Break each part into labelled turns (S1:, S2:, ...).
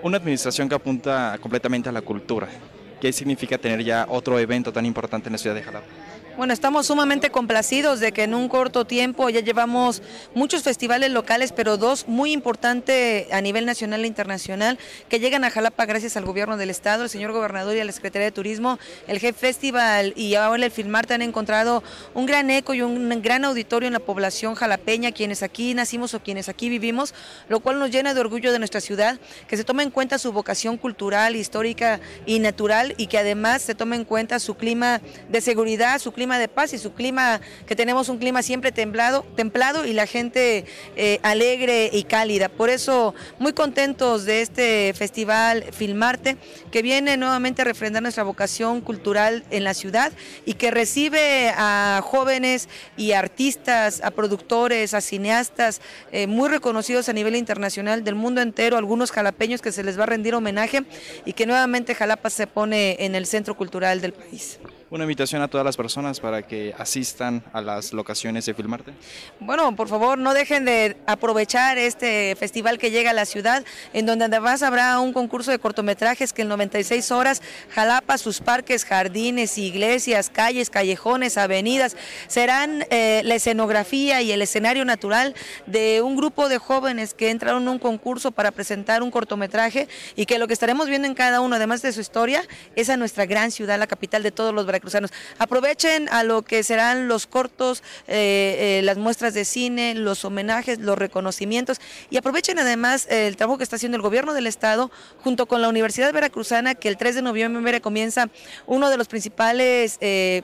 S1: Una administración que apunta completamente a la cultura. ¿Qué significa tener ya otro evento tan importante en la ciudad de Jalapa?
S2: Bueno, estamos sumamente complacidos de que en un corto tiempo ya llevamos muchos festivales locales, pero dos muy importantes a nivel nacional e internacional que llegan a Jalapa gracias al gobierno del estado, el señor gobernador y a la Secretaría de Turismo. El G Festival y ahora el Filmarte han encontrado un gran eco y un gran auditorio en la población jalapeña, quienes aquí nacimos o quienes aquí vivimos, lo cual nos llena de orgullo de nuestra ciudad, que se tome en cuenta su vocación cultural, histórica y natural, y que además se tome en cuenta su clima de seguridad, su clima de paz y su clima, que tenemos un clima siempre templado y la gente alegre y cálida. Por eso muy contentos de este festival Filmarte, que viene nuevamente a refrendar nuestra vocación cultural en la ciudad y que recibe a jóvenes y artistas, a productores, a cineastas muy reconocidos a nivel internacional del mundo entero, algunos jalapeños que se les va a rendir homenaje y que nuevamente Jalapa se pone en el centro cultural del país.
S1: Una invitación a todas las personas para que asistan a las locaciones de Filmarte.
S2: Bueno, por favor, no dejen de aprovechar este festival que llega a la ciudad, en donde además habrá un concurso de cortometrajes que en 96 horas Jalapa, sus parques, jardines, iglesias, calles, callejones, avenidas, serán la escenografía y el escenario natural de un grupo de jóvenes que entraron en un concurso para presentar un cortometraje, y que lo que estaremos viendo en cada uno, además de su historia, es a nuestra gran ciudad, la capital de todos los veracruzanos. Aprovechen a lo que serán los cortos, las muestras de cine, los homenajes, los reconocimientos, y aprovechen además el trabajo que está haciendo el gobierno del estado junto con la Universidad Veracruzana, que el 3 de noviembre comienza uno de los principales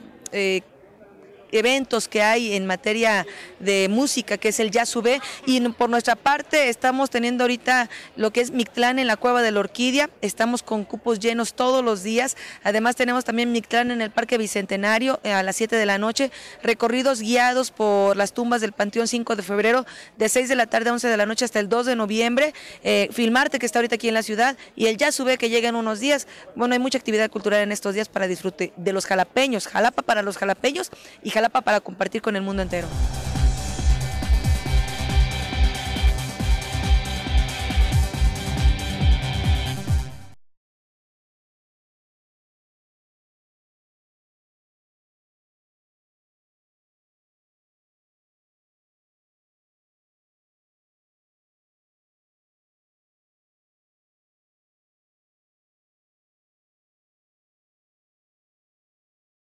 S2: eventos que hay en materia de música, que es el Yasube, y por nuestra parte estamos teniendo ahorita lo que es Mictlán en la Cueva de la Orquídea, estamos con cupos llenos todos los días. Además tenemos también Mictlán en el Parque Bicentenario a las 7 de la noche, recorridos guiados por las tumbas del Panteón 5 de febrero, de 6 de la tarde a 11 de la noche hasta el 2 de noviembre, Filmarte, que está ahorita aquí en la ciudad, y el Yasube, que llega en unos días. Bueno, hay mucha actividad cultural en estos días para disfrute de los jalapeños, Jalapa para los jalapeños y Jalapa para compartir con el mundo entero.